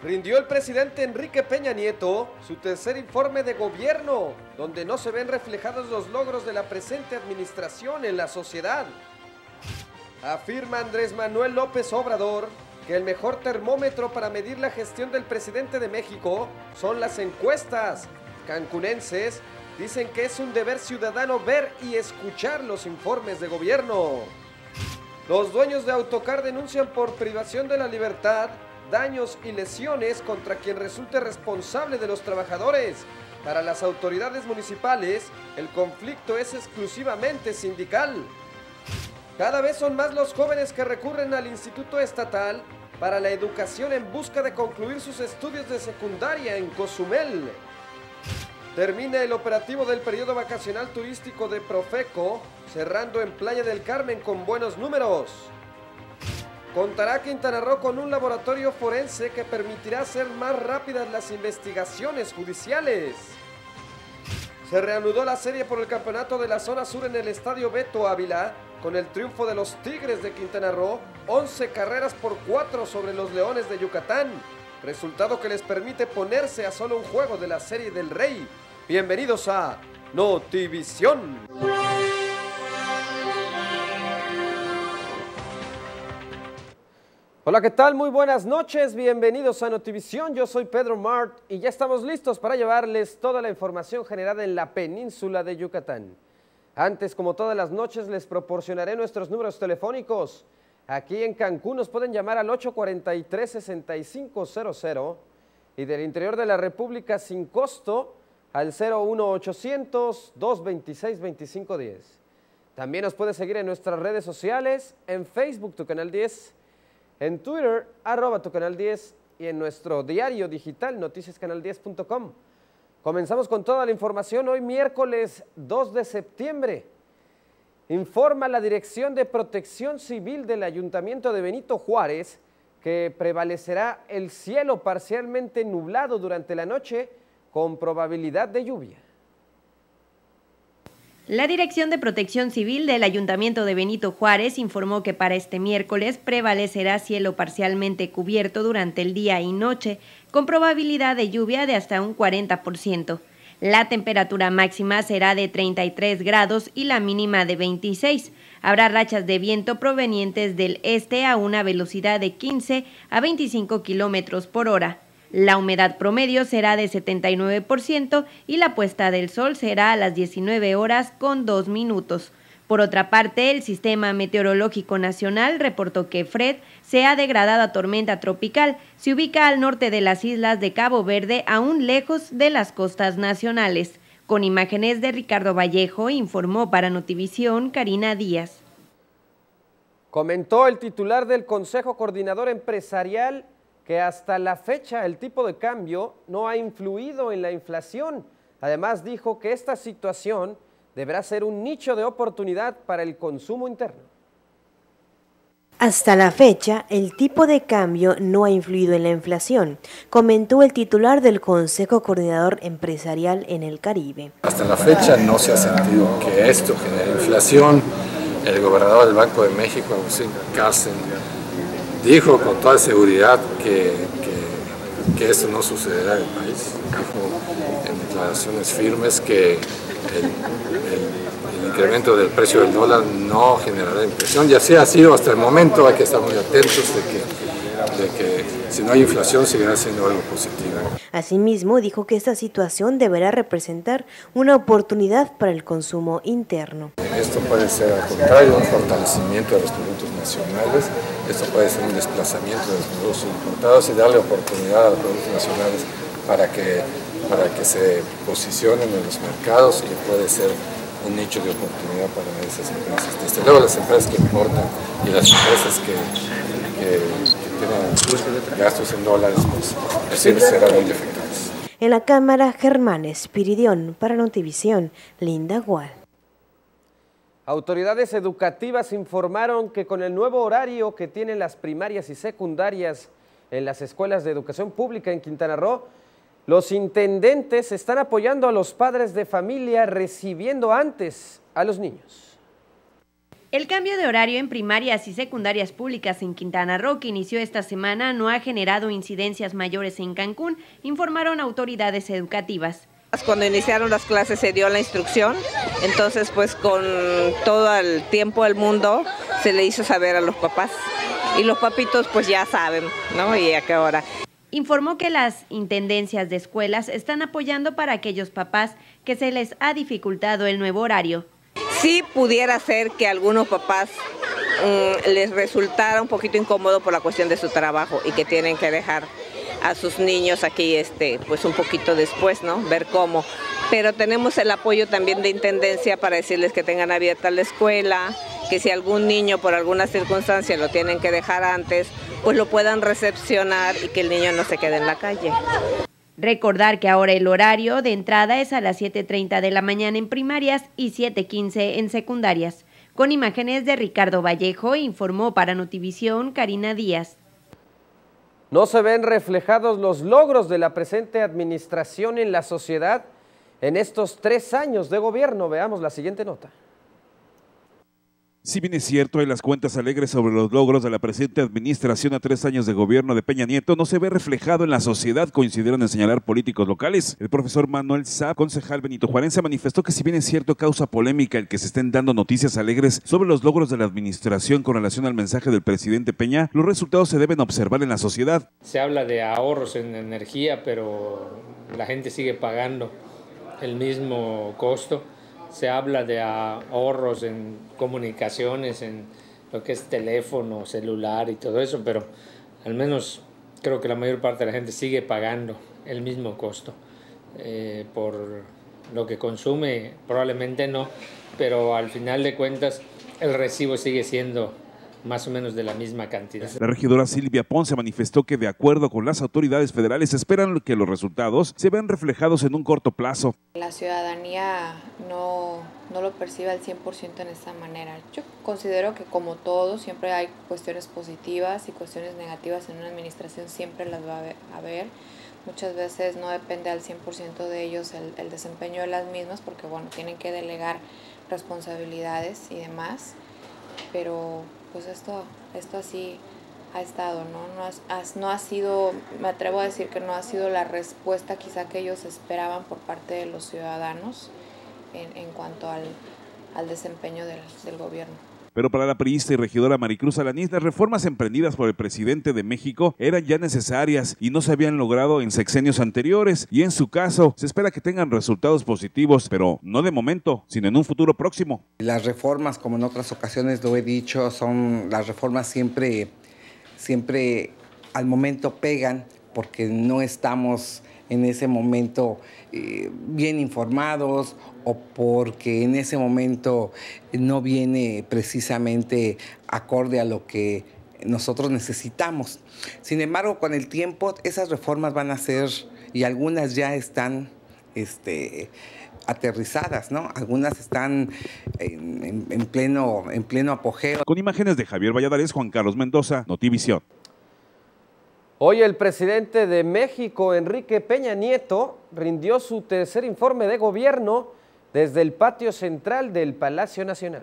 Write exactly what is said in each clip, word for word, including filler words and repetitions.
Rindió el presidente Enrique Peña Nieto su tercer informe de gobierno, donde no se ven reflejados los logros de la presente administración en la sociedad. Afirma Andrés Manuel López Obrador que el mejor termómetro para medir la gestión del presidente de México son las encuestas. Cancunenses dicen que es un deber ciudadano ver y escuchar los informes de gobierno. Los dueños de Autocar denuncian por privación de la libertad, daños y lesiones contra quien resulte responsable de los trabajadores. Para las autoridades municipales, el conflicto es exclusivamente sindical. Cada vez son más los jóvenes que recurren al Instituto Estatal para la Educación en busca de concluir sus estudios de secundaria en Cozumel. Termina el operativo del periodo vacacional turístico de Profeco, cerrando en Playa del Carmen con buenos números. Contará Quintana Roo con un laboratorio forense que permitirá hacer más rápidas las investigaciones judiciales. Se reanudó la serie por el campeonato de la zona sur en el estadio Beto Ávila, con el triunfo de los Tigres de Quintana Roo, once carreras por cuatro sobre los Leones de Yucatán, resultado que les permite ponerse a solo un juego de la Serie del Rey. Bienvenidos a Notivisión. Hola, ¿qué tal? Muy buenas noches, bienvenidos a Notivisión, yo soy Pedro Mart y ya estamos listos para llevarles toda la información generada en la península de Yucatán. Antes, como todas las noches, les proporcionaré nuestros números telefónicos. Aquí en Cancún nos pueden llamar al ocho cuatro tres, seis cinco cero cero y del interior de la República sin costo al cero uno ochocientos, dos veintiséis, veinticinco diez. También nos puede seguir en nuestras redes sociales, en Facebook, Tu Canal diez, en Twitter, arroba Tu Canal diez y en nuestro diario digital, noticias canal diez punto com. Comenzamos con toda la información hoy miércoles dos de septiembre. Informa la Dirección de Protección Civil del Ayuntamiento de Benito Juárez que prevalecerá el cielo parcialmente nublado durante la noche con probabilidad de lluvia. La Dirección de Protección Civil del Ayuntamiento de Benito Juárez informó que para este miércoles prevalecerá cielo parcialmente cubierto durante el día y noche, con probabilidad de lluvia de hasta un cuarenta por ciento. La temperatura máxima será de treinta y tres grados y la mínima de veintiséis. Habrá rachas de viento provenientes del este a una velocidad de quince a veinticinco kilómetros por hora. La humedad promedio será de setenta y nueve por ciento y la puesta del sol será a las diecinueve horas con dos minutos. Por otra parte, el Sistema Meteorológico Nacional reportó que Fred se ha degradado a tormenta tropical. Se ubica al norte de las islas de Cabo Verde, aún lejos de las costas nacionales. Con imágenes de Ricardo Vallejo, informó para Notivisión Karina Díaz. Comentó el titular del Consejo Coordinador Empresarial que hasta la fecha el tipo de cambio no ha influido en la inflación. Además dijo que esta situación deberá ser un nicho de oportunidad para el consumo interno. Hasta la fecha, el tipo de cambio no ha influido en la inflación, comentó el titular del Consejo Coordinador Empresarial en el Caribe. Hasta la fecha no se ha sentido que esto genere inflación. El gobernador del Banco de México, Agustín Carstens, dijo con toda seguridad que, que, que esto no sucederá en el país. Dijo en declaraciones firmes que el, el, el incremento del precio del dólar no generará inflación, y así ha sido hasta el momento. Hay que estar muy atentos de que, de que si no hay inflación seguirá siendo algo positivo. Asimismo, dijo que esta situación deberá representar una oportunidad para el consumo interno. Esto puede ser al contrario un fortalecimiento de los productos nacionales, esto puede ser un desplazamiento de los productos importados y darle oportunidad a los productos nacionales para que, para que se posicionen en los mercados, y puede ser un nicho de oportunidad para esas empresas. Desde luego las empresas que importan y las empresas que, que, que tienen gastos en dólares, pues siempre serán muy afectadas. En la Cámara, Germán Espiridión, para Notivisión, Linda Gual. Autoridades educativas informaron que con el nuevo horario que tienen las primarias y secundarias en las escuelas de educación pública en Quintana Roo, los intendentes están apoyando a los padres de familia recibiendo antes a los niños. El cambio de horario en primarias y secundarias públicas en Quintana Roo, que inició esta semana, no ha generado incidencias mayores en Cancún, informaron autoridades educativas. Cuando iniciaron las clases se dio la instrucción, entonces pues con todo el tiempo del mundo se le hizo saber a los papás y los papitos pues ya saben, ¿no? Y a qué hora. Informó que las intendencias de escuelas están apoyando para aquellos papás que se les ha dificultado el nuevo horario. Sí pudiera ser que a algunos papás mmm, les resultara un poquito incómodo por la cuestión de su trabajo y que tienen que dejar a sus niños aquí este pues un poquito después, ¿no? Ver cómo. Pero tenemos el apoyo también de intendencia para decirles que tengan abierta la escuela, que si algún niño por alguna circunstancia lo tienen que dejar antes, pues lo puedan recepcionar y que el niño no se quede en la calle. Recordar que ahora el horario de entrada es a las siete treinta de la mañana en primarias y siete quince en secundarias. Con imágenes de Ricardo Vallejo, informó para Notivisión Karina Díaz. No se ven reflejados los logros de la presente administración en la sociedad en estos tres años de gobierno. Veamos la siguiente nota. Si bien es cierto, hay las cuentas alegres sobre los logros de la presente administración a tres años de gobierno de Peña Nieto, no se ve reflejado en la sociedad, coincidieron en señalar políticos locales. El profesor Manuel Saab, concejal Benito Juarense, manifestó que si bien es cierto, causa polémica el que se estén dando noticias alegres sobre los logros de la administración con relación al mensaje del presidente Peña, los resultados se deben observar en la sociedad. Se habla de ahorros en energía, pero la gente sigue pagando el mismo costo. Se habla de ahorros en comunicaciones, en lo que es teléfono, celular y todo eso, pero al menos creo que la mayor parte de la gente sigue pagando el mismo costo. Eh, por lo que consume, probablemente no, pero al final de cuentas el recibo sigue siendo más o menos de la misma cantidad. La regidora Silvia Ponce manifestó que de acuerdo con las autoridades federales esperan que los resultados se vean reflejados en un corto plazo. La ciudadanía no, no lo percibe al cien por ciento en esta manera. Yo considero que como todo siempre hay cuestiones positivas y cuestiones negativas en una administración, siempre las va a haber. Muchas veces no depende al cien por ciento de ellos el, el desempeño de las mismas porque bueno, tienen que delegar responsabilidades y demás, pero pues esto, esto así ha estado, ¿no? No, has, no ha sido, me atrevo a decir que no ha sido la respuesta quizá que ellos esperaban por parte de los ciudadanos en, en cuanto al, al desempeño del, del gobierno. Pero para la priista y regidora Maricruz Alanís, las reformas emprendidas por el presidente de México eran ya necesarias y no se habían logrado en sexenios anteriores, y en su caso se espera que tengan resultados positivos, pero no de momento, sino en un futuro próximo. Las reformas, como en otras ocasiones lo he dicho, son las reformas siempre, siempre al momento pegan, porque no estamos en ese momento eh, bien informados o porque en ese momento no viene precisamente acorde a lo que nosotros necesitamos. Sin embargo, con el tiempo esas reformas van a ser, y algunas ya están este, aterrizadas, ¿no? Algunas están en, en, en, pleno, en pleno apogeo. Con imágenes de Javier Valladares, Juan Carlos Mendoza, Notivisión. Hoy el presidente de México, Enrique Peña Nieto, rindió su tercer informe de gobierno desde el patio central del Palacio Nacional.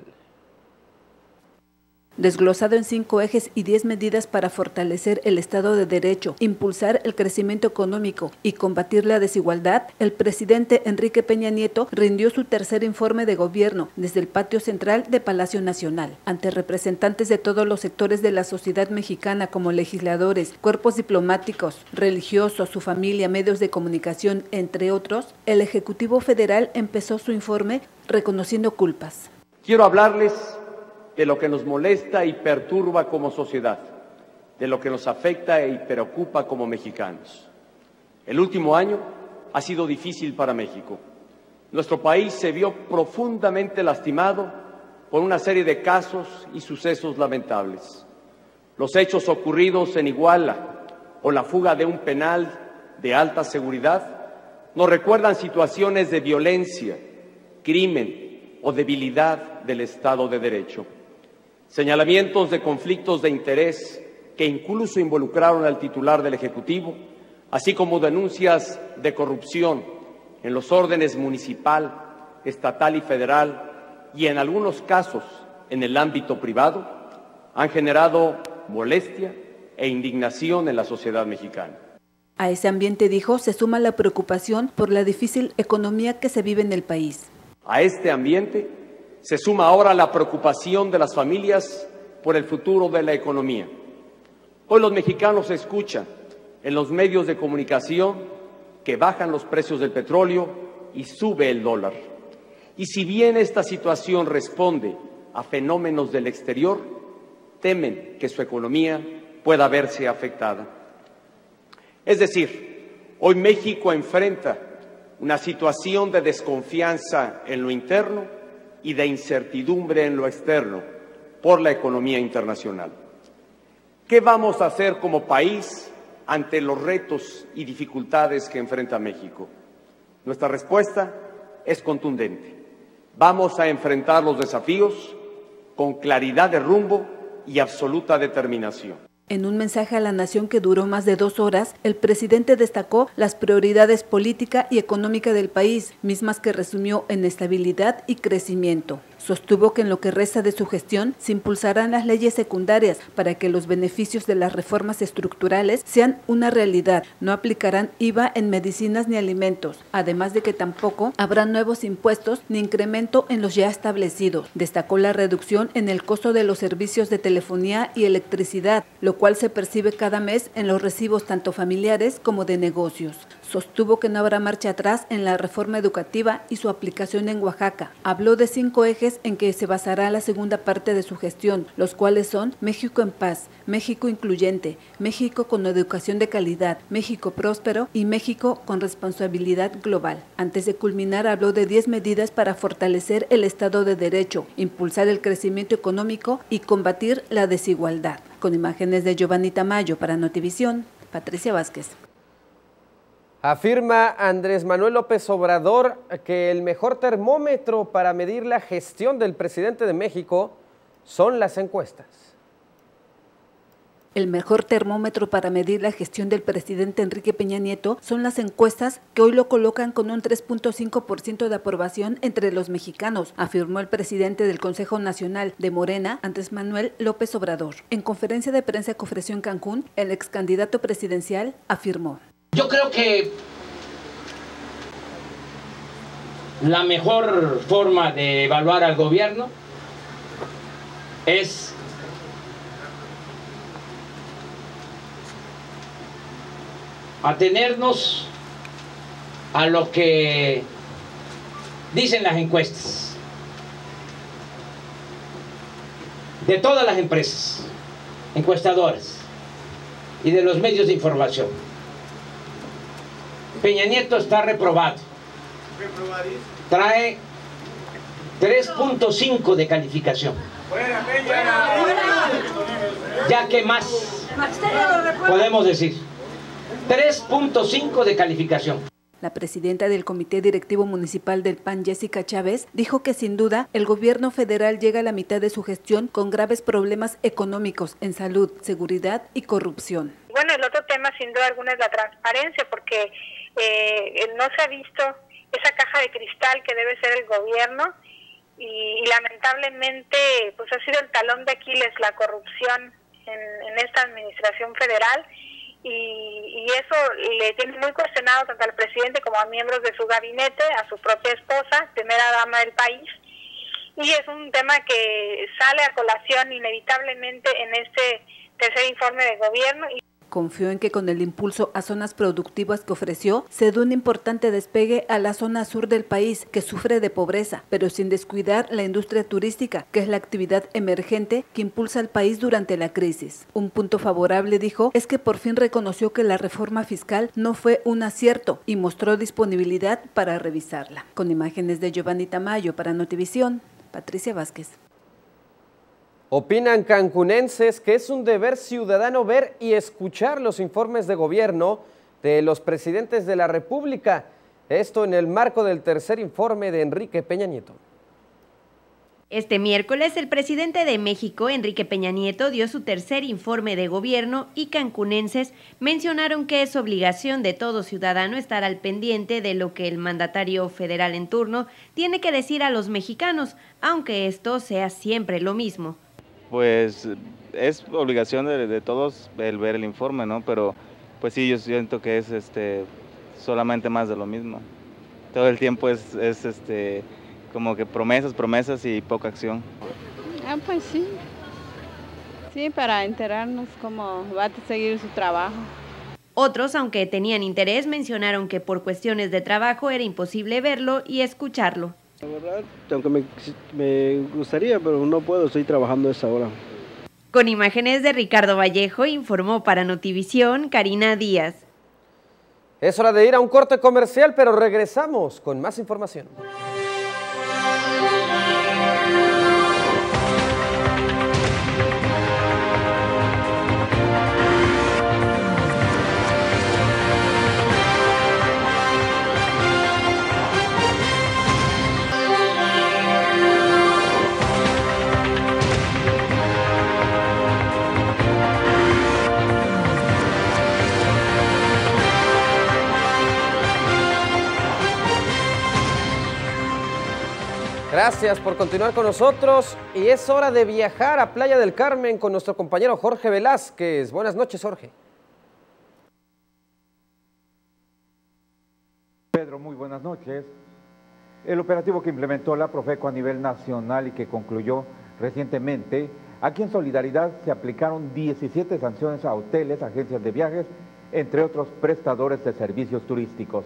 Desglosado en cinco ejes y diez medidas para fortalecer el Estado de Derecho, impulsar el crecimiento económico y combatir la desigualdad, el presidente Enrique Peña Nieto rindió su tercer informe de gobierno desde el patio central de Palacio Nacional. Ante representantes de todos los sectores de la sociedad mexicana como legisladores, cuerpos diplomáticos, religiosos, su familia, medios de comunicación, entre otros, el Ejecutivo Federal empezó su informe reconociendo culpas. Quiero hablarles de lo que nos molesta y perturba como sociedad, de lo que nos afecta y preocupa como mexicanos. El último año ha sido difícil para México. Nuestro país se vio profundamente lastimado por una serie de casos y sucesos lamentables. Los hechos ocurridos en Iguala o la fuga de un penal de alta seguridad nos recuerdan situaciones de violencia, crimen o debilidad del Estado de Derecho. Señalamientos de conflictos de interés que incluso involucraron al titular del Ejecutivo, así como denuncias de corrupción en los órdenes municipal, estatal y federal, y en algunos casos en el ámbito privado han generado molestia e indignación en la sociedad mexicana. A ese ambiente, dijo, se suma la preocupación por la difícil economía que se vive en el país. A este ambiente se suma ahora la preocupación de las familias por el futuro de la economía. Hoy los mexicanos escuchan en los medios de comunicación que bajan los precios del petróleo y sube el dólar. Y si bien esta situación responde a fenómenos del exterior, temen que su economía pueda verse afectada. Es decir, hoy México enfrenta una situación de desconfianza en lo interno y de incertidumbre en lo externo por la economía internacional. ¿Qué vamos a hacer como país ante los retos y dificultades que enfrenta México? Nuestra respuesta es contundente. Vamos a enfrentar los desafíos con claridad de rumbo y absoluta determinación. En un mensaje a la nación que duró más de dos horas, el presidente destacó las prioridades política y económica del país, mismas que resumió en estabilidad y crecimiento. Sostuvo que en lo que resta de su gestión se impulsarán las leyes secundarias para que los beneficios de las reformas estructurales sean una realidad. No aplicarán I V A en medicinas ni alimentos, además de que tampoco habrá nuevos impuestos ni incremento en los ya establecidos. Destacó la reducción en el costo de los servicios de telefonía y electricidad, lo cual se percibe cada mes en los recibos tanto familiares como de negocios. Sostuvo que no habrá marcha atrás en la reforma educativa y su aplicación en Oaxaca. Habló de cinco ejes en que se basará la segunda parte de su gestión, los cuales son México en paz, México incluyente, México con educación de calidad, México próspero y México con responsabilidad global. Antes de culminar, habló de diez medidas para fortalecer el Estado de Derecho, impulsar el crecimiento económico y combatir la desigualdad. Con imágenes de Giovanni Tamayo para Notivisión, Patricia Vázquez. Afirma Andrés Manuel López Obrador que el mejor termómetro para medir la gestión del presidente de México son las encuestas. El mejor termómetro para medir la gestión del presidente Enrique Peña Nieto son las encuestas que hoy lo colocan con un tres punto cinco por ciento de aprobación entre los mexicanos, afirmó el presidente del Consejo Nacional de Morena, Andrés Manuel López Obrador. En conferencia de prensa que ofreció en Cancún, el ex candidato presidencial afirmó: Yo creo que la mejor forma de evaluar al gobierno es atenernos a lo que dicen las encuestas de todas las empresas encuestadoras y de los medios de información. Peña Nieto está reprobado. Trae tres punto cinco de calificación. Ya que más podemos decir. tres punto cinco de calificación. La presidenta del Comité Directivo Municipal del P A N, Jessica Chávez, dijo que sin duda el gobierno federal llega a la mitad de su gestión con graves problemas económicos en salud, seguridad y corrupción. Bueno, el otro tema sin duda alguna es la transparencia, porque eh, no se ha visto esa caja de cristal que debe ser el gobierno y, y lamentablemente pues ha sido el talón de Aquiles la corrupción en, en esta administración federal. Y, y eso le tiene muy cuestionado tanto al presidente como a miembros de su gabinete, a su propia esposa, primera dama del país, y es un tema que sale a colación inevitablemente en este tercer informe de gobierno. Confió en que con el impulso a zonas productivas que ofreció, se dé un importante despegue a la zona sur del país, que sufre de pobreza, pero sin descuidar la industria turística, que es la actividad emergente que impulsa al país durante la crisis. Un punto favorable, dijo, es que por fin reconoció que la reforma fiscal no fue un acierto y mostró disponibilidad para revisarla. Con imágenes de Giovanni Tamayo para Notivisión, Patricia Vázquez. Opinan cancunenses que es un deber ciudadano ver y escuchar los informes de gobierno de los presidentes de la República. Esto en el marco del tercer informe de Enrique Peña Nieto. Este miércoles, el presidente de México, Enrique Peña Nieto, dio su tercer informe de gobierno y cancunenses mencionaron que es obligación de todo ciudadano estar al pendiente de lo que el mandatario federal en turno tiene que decir a los mexicanos, aunque esto sea siempre lo mismo. Pues es obligación de, de todos el ver el informe, ¿no? Pero pues sí, yo siento que es este solamente más de lo mismo. Todo el tiempo es, es este... como que promesas, promesas y poca acción. Ah, pues sí, sí, para enterarnos cómo va a seguir su trabajo. Otros, aunque tenían interés, mencionaron que por cuestiones de trabajo era imposible verlo y escucharlo. La verdad, aunque me, me gustaría, pero no puedo, estoy trabajando a esa hora. Con imágenes de Ricardo Vallejo, informó para Notivisión Karina Díaz. Es hora de ir a un corte comercial, pero regresamos con más información. Gracias por continuar con nosotros y es hora de viajar a Playa del Carmen con nuestro compañero Jorge Velázquez. Buenas noches, Jorge. Pedro, muy buenas noches. El operativo que implementó la Profeco a nivel nacional y que concluyó recientemente, aquí en Solidaridad se aplicaron diecisiete sanciones a hoteles, agencias de viajes, entre otros prestadores de servicios turísticos.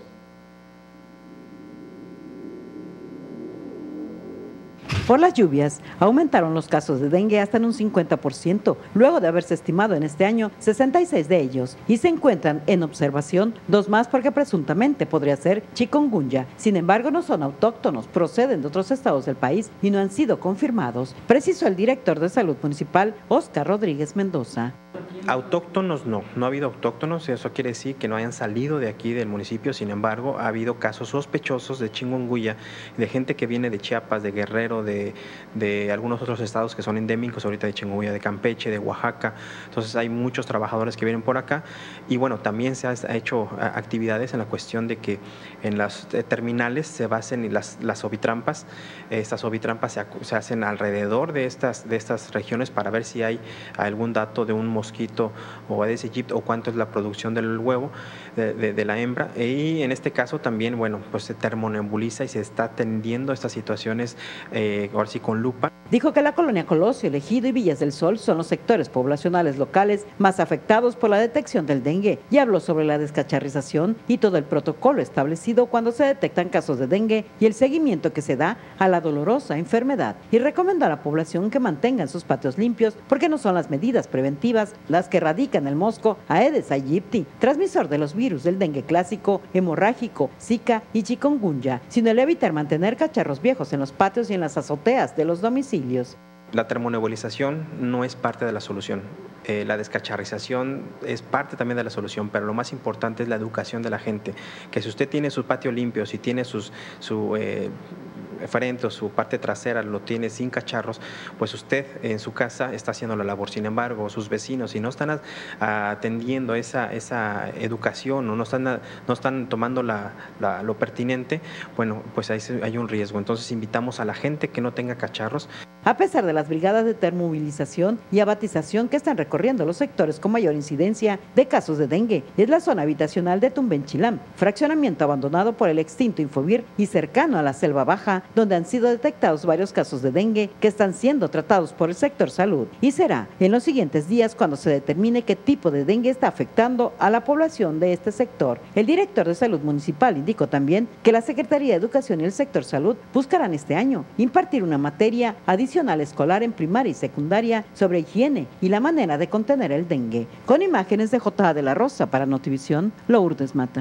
Por las lluvias, aumentaron los casos de dengue hasta en un cincuenta por ciento, luego de haberse estimado en este año sesenta y seis de ellos, y se encuentran en observación dos más porque presuntamente podría ser chikungunya. Sin embargo, no son autóctonos, proceden de otros estados del país y no han sido confirmados, precisó el director de Salud Municipal, Óscar Rodríguez Mendoza. Autóctonos no, no ha habido autóctonos, eso quiere decir que no hayan salido de aquí del municipio. Sin embargo, ha habido casos sospechosos de chikungunya, de gente que viene de Chiapas, de Guerrero, de, de algunos otros estados que son endémicos ahorita de chikungunya, de Campeche, de Oaxaca. Entonces hay muchos trabajadores que vienen por acá y bueno, también se ha hecho actividades en la cuestión de que en las terminales se basen las, las ovitrampas. Estas ovitrampas se, se hacen alrededor de estas, de estas regiones para ver si hay algún dato de un mosquito o Aedes aegypti o cuánto es la producción del huevo de, de, de la hembra, y en este caso también, bueno, pues se termonebuliza y se está atendiendo estas situaciones eh, ahora sí con lupa. Dijo que la colonia Colosio, Ejido y Villas del Sol son los sectores poblacionales locales más afectados por la detección del dengue y habló sobre la descacharrización y todo el protocolo establecido cuando se detectan casos de dengue y el seguimiento que se da a la dolorosa enfermedad, y recomendó a la población que mantengan sus patios limpios porque no son las medidas preventivas las que erradican el mosco Aedes aegypti, transmisor de los virus del dengue clásico, hemorrágico, zika y chikungunya, sino el evitar mantener cacharros viejos en los patios y en las azoteas de los domicilios. La termonebulización no es parte de la solución. Eh, la descacharrización es parte también de la solución, pero lo más importante es la educación de la gente, que si usted tiene su patio limpio, si tiene sus, su eh, frente o su parte trasera lo tiene sin cacharros, pues usted en su casa está haciendo la labor. Sin embargo, sus vecinos, si no están a, a, atendiendo esa, esa educación o no están, a, no están tomando la, la, lo pertinente, bueno, pues ahí hay un riesgo. Entonces invitamos a la gente que no tenga cacharros. A pesar de las brigadas de termovilización y abatización que están recorriendo los sectores con mayor incidencia de casos de dengue, es la zona habitacional de Tumbenchilam, fraccionamiento abandonado por el extinto Infovir y cercano a la Selva Baja, donde han sido detectados varios casos de dengue que están siendo tratados por el sector salud. Y será en los siguientes días cuando se determine qué tipo de dengue está afectando a la población de este sector. El director de Salud Municipal indicó también que la Secretaría de Educación y el sector salud buscarán este año impartir una materia adicional escolar en primaria y secundaria sobre higiene y la manera de contener el dengue. Con imágenes de J. de la Rosa para Notivisión, Lourdes Mata.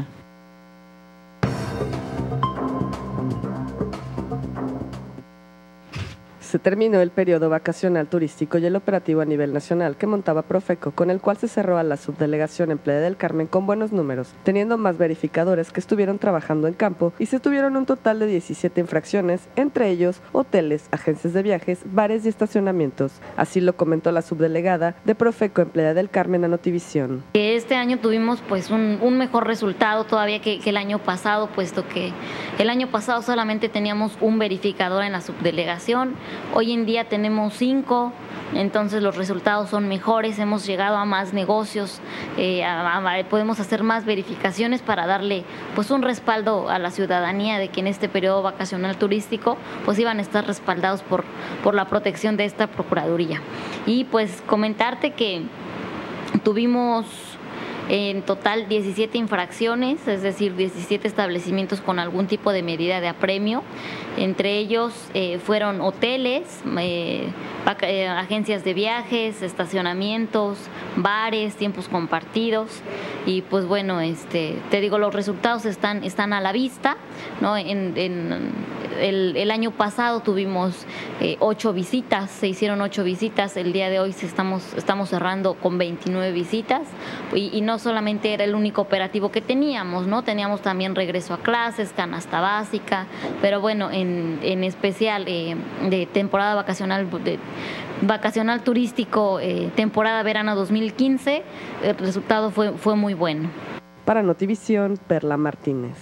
Se terminó el periodo vacacional turístico y el operativo a nivel nacional que montaba Profeco, con el cual se cerró a la subdelegación en Playa del Carmen con buenos números, teniendo más verificadores que estuvieron trabajando en campo, y se tuvieron un total de diecisiete infracciones, entre ellos hoteles, agencias de viajes, bares y estacionamientos. Así lo comentó la subdelegada de Profeco en Playa del Carmen a Notivisión. Este año tuvimos pues un, un mejor resultado todavía que, que el año pasado, puesto que el año pasado solamente teníamos un verificador en la subdelegación. Hoy en día tenemos cinco, entonces los resultados son mejores, hemos llegado a más negocios, eh, a, a, podemos hacer más verificaciones para darle pues un respaldo a la ciudadanía de que en este periodo vacacional turístico pues iban a estar respaldados por, por la protección de esta Procuraduría. Y pues comentarte que tuvimos en total diecisiete infracciones, es decir, diecisiete establecimientos con algún tipo de medida de apremio. Entre ellos eh, fueron hoteles, eh, eh, agencias de viajes, estacionamientos, bares, tiempos compartidos. Y pues bueno, este, te digo, los resultados están, están a la vista, ¿no? En, en el, el año pasado tuvimos eh, ocho visitas, se hicieron ocho visitas, el día de hoy estamos, estamos cerrando con veintinueve visitas, y, y no solamente era el único operativo que teníamos, ¿no? Teníamos también regreso a clases, canasta básica, pero bueno, en, en especial eh, de temporada vacacional, de, vacacional turístico, eh, temporada verano dos mil quince, el resultado fue, fue muy bueno. Para Notivisión, Perla Martínez.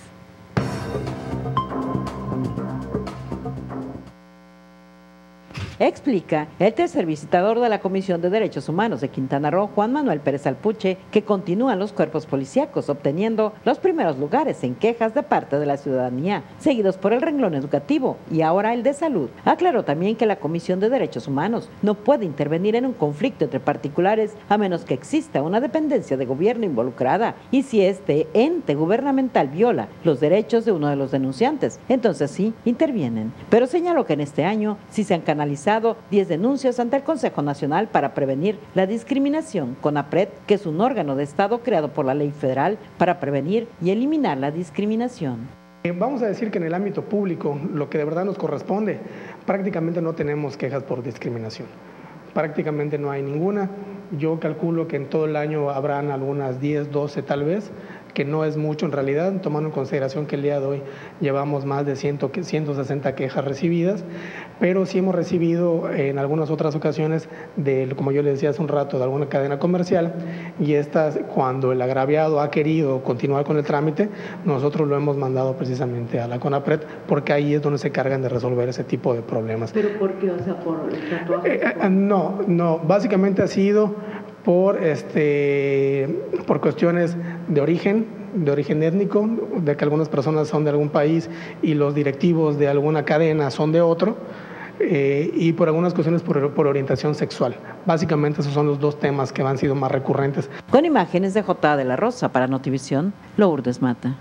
Explica el tercer visitador de la Comisión de Derechos Humanos de Quintana Roo, Juan Manuel Pérez Alpuche, que continúan los cuerpos policíacos obteniendo los primeros lugares en quejas de parte de la ciudadanía, seguidos por el renglón educativo y ahora el de salud. Aclaró también que la Comisión de Derechos Humanos no puede intervenir en un conflicto entre particulares a menos que exista una dependencia de gobierno involucrada, y si este ente gubernamental viola los derechos de uno de los denunciantes, entonces sí intervienen. Pero señaló que en este año sí se han canalizado diez denuncias ante el Consejo Nacional para Prevenir la Discriminación, CONAPRED, que es un órgano de Estado creado por la ley federal para prevenir y eliminar la discriminación. Vamos a decir que en el ámbito público, lo que de verdad nos corresponde, prácticamente no tenemos quejas por discriminación. Prácticamente no hay ninguna. Yo calculo que en todo el año habrán algunas diez, doce tal vez, que no es mucho en realidad, tomando en consideración que el día de hoy llevamos más de ciento sesenta quejas recibidas, pero sí hemos recibido en algunas otras ocasiones, de, como yo les decía hace un rato, de alguna cadena comercial, y estas, cuando el agraviado ha querido continuar con el trámite, nosotros lo hemos mandado precisamente a la CONAPRED, porque ahí es donde se cargan de resolver ese tipo de problemas. ¿Pero por qué? O sea, ¿por el tatuaje? Eh, eh, no, no, básicamente ha sido por, este, por cuestiones de origen, de origen étnico, de que algunas personas son de algún país y los directivos de alguna cadena son de otro, eh, y por algunas cuestiones por, por orientación sexual. Básicamente esos son los dos temas que han sido más recurrentes. Con imágenes de J. de la Rosa para Notivisión, Lourdes Mata.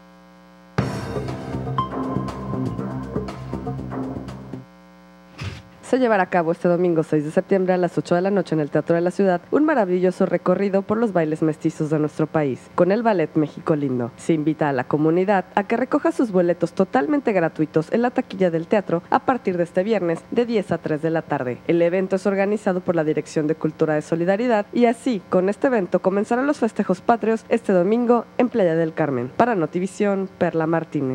Se llevará a cabo este domingo seis de septiembre a las ocho de la noche en el Teatro de la Ciudad un maravilloso recorrido por los bailes mestizos de nuestro país, con el Ballet México Lindo. Se invita a la comunidad a que recoja sus boletos totalmente gratuitos en la taquilla del teatro a partir de este viernes de diez a tres de la tarde. El evento es organizado por la Dirección de Cultura de Solidaridad y así, con este evento, comenzarán los festejos patrios este domingo en Playa del Carmen. Para Notivisión, Perla Martínez.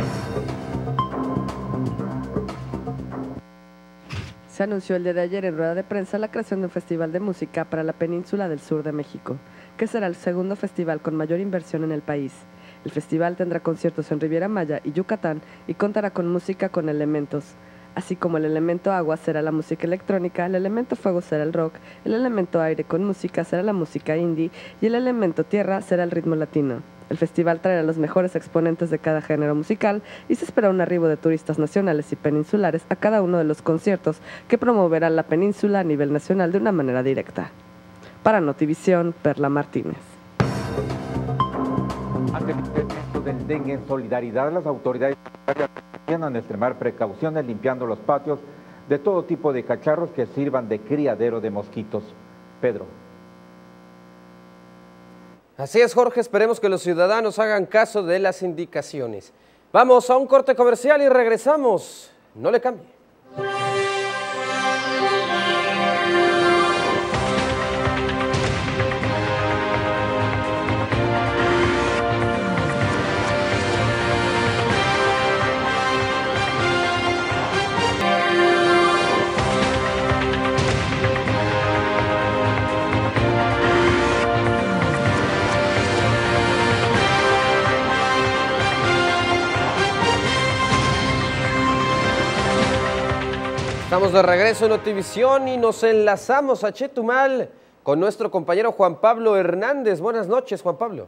Se anunció el día de ayer en rueda de prensa la creación de un festival de música para la península del sur de México, que será el segundo festival con mayor inversión en el país. El festival tendrá conciertos en Riviera Maya y Yucatán y contará con música con elementos. Así como el elemento agua será la música electrónica, el elemento fuego será el rock, el elemento aire con música será la música indie y el elemento tierra será el ritmo latino. El festival traerá a los mejores exponentes de cada género musical y se espera un arribo de turistas nacionales y peninsulares a cada uno de los conciertos que promoverán la península a nivel nacional de una manera directa. Para Notivisión, Perla Martínez. Ante el incremento del dengue en solidaridad, las autoridades tienen a extremar precauciones limpiando los patios de todo tipo de cacharros que sirvan de criadero de mosquitos. Pedro. Así es, Jorge, esperemos que los ciudadanos hagan caso de las indicaciones. Vamos a un corte comercial y regresamos. No le cambie. Estamos de regreso en Notivisión y nos enlazamos a Chetumal con nuestro compañero Juan Pablo Hernández. Buenas noches, Juan Pablo.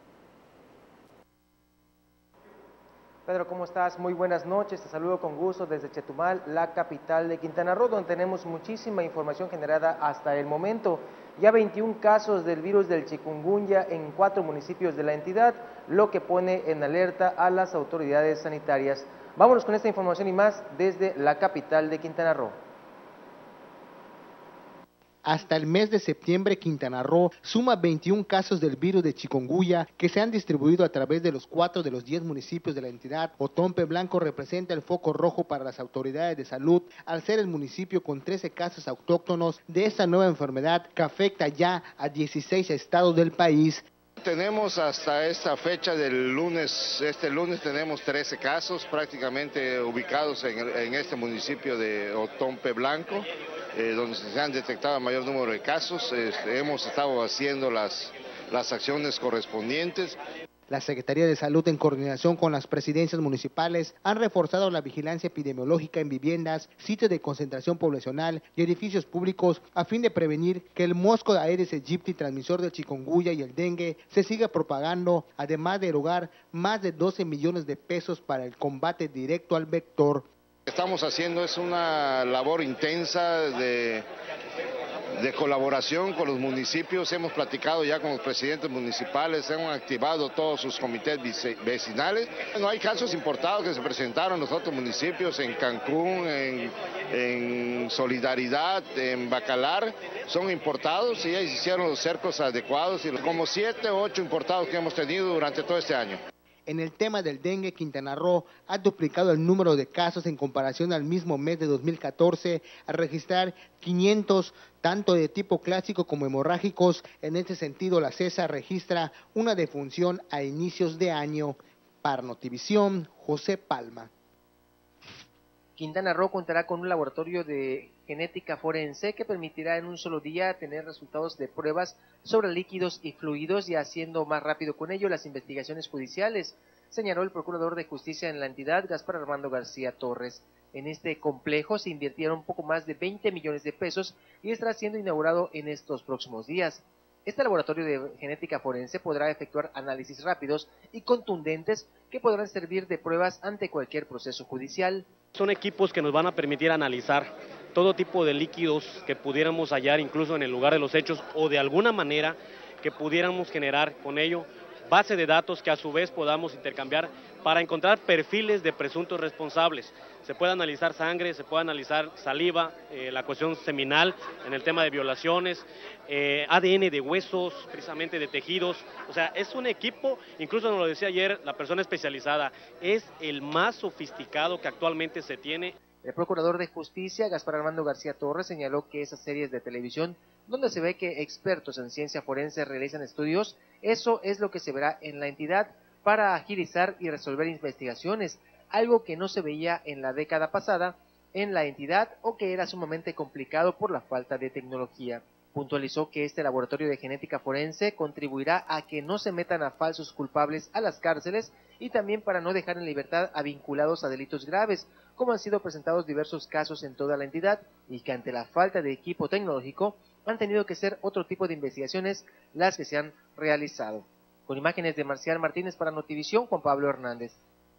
Pedro, ¿cómo estás? Muy buenas noches, te saludo con gusto desde Chetumal, la capital de Quintana Roo, donde tenemos muchísima información generada hasta el momento. Ya veintiún casos del virus del chikungunya en cuatro municipios de la entidad, lo que pone en alerta a las autoridades sanitarias. Vámonos con esta información y más desde la capital de Quintana Roo. Hasta el mes de septiembre, Quintana Roo suma veintiún casos del virus de chikungunya que se han distribuido a través de los cuatro de los diez municipios de la entidad. Otompe Blanco representa el foco rojo para las autoridades de salud al ser el municipio con trece casos autóctonos de esta nueva enfermedad que afecta ya a dieciséis estados del país. Tenemos hasta esta fecha del lunes, este lunes tenemos trece casos prácticamente ubicados en, en este municipio de Otompe Blanco, eh, donde se han detectado el mayor número de casos. Este, hemos estado haciendo las, las acciones correspondientes. La Secretaría de Salud, en coordinación con las presidencias municipales, han reforzado la vigilancia epidemiológica en viviendas, sitios de concentración poblacional y edificios públicos a fin de prevenir que el mosco de Aedes aegypti, transmisor del chikungunya y el dengue, se siga propagando, además de erogar más de doce millones de pesos para el combate directo al vector. Lo que estamos haciendo es una labor intensa de... de colaboración con los municipios. Hemos platicado ya con los presidentes municipales, hemos activado todos sus comités vecinales. No hay casos importados que se presentaron en los otros municipios, en Cancún, en, en Solidaridad, en Bacalar, son importados y ya hicieron los cercos adecuados, y como siete o ocho importados que hemos tenido durante todo este año. En el tema del dengue, Quintana Roo ha duplicado el número de casos en comparación al mismo mes de dos mil catorce, a registrar quinientos, tanto de tipo clásico como hemorrágicos. En este sentido, la CESA registra una defunción a inicios de año. Para Notivisión, José Palma. Quintana Roo contará con un laboratorio de genética forense que permitirá en un solo día tener resultados de pruebas sobre líquidos y fluidos y haciendo más rápido con ello las investigaciones judiciales, señaló el procurador de justicia en la entidad, Gaspar Armando García Torres. En este complejo se invirtieron poco más de veinte millones de pesos y estará siendo inaugurado en estos próximos días. Este laboratorio de genética forense podrá efectuar análisis rápidos y contundentes que podrán servir de pruebas ante cualquier proceso judicial. Son equipos que nos van a permitir analizar todo tipo de líquidos que pudiéramos hallar incluso en el lugar de los hechos o de alguna manera que pudiéramos generar con ello base de datos que a su vez podamos intercambiar para encontrar perfiles de presuntos responsables. Se puede analizar sangre, se puede analizar saliva, eh, la cuestión seminal en el tema de violaciones, eh, A D N de huesos, precisamente de tejidos. O sea, es un equipo, incluso nos lo decía ayer la persona especializada, es el más sofisticado que actualmente se tiene. El procurador de justicia, Gaspar Armando García Torres, señaló que esas series de televisión donde se ve que expertos en ciencia forense realizan estudios, eso es lo que se verá en la entidad para agilizar y resolver investigaciones, algo que no se veía en la década pasada en la entidad o que era sumamente complicado por la falta de tecnología. Puntualizó que este laboratorio de genética forense contribuirá a que no se metan a falsos culpables a las cárceles y también para no dejar en libertad a vinculados a delitos graves, como han sido presentados diversos casos en toda la entidad y que ante la falta de equipo tecnológico han tenido que ser otro tipo de investigaciones las que se han realizado. Con imágenes de Marcial Martínez para Notivisión, Juan Pablo Hernández.